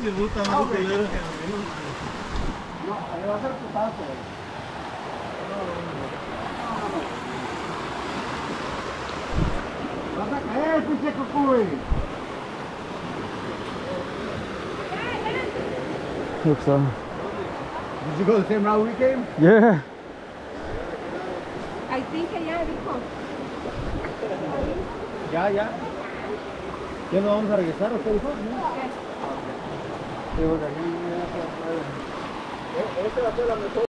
si gusta, no te quiero. No, ahí va a ser putazo. Vas a caer, pinche cucuy. Hope so. Did you go the same route we came? Yeah. I think ya dijo. Ya. ¿Ya no vamos a regresar? ¿Usted dijo? Sí, porque aquí ya se va a... Esta va a ser la mejor.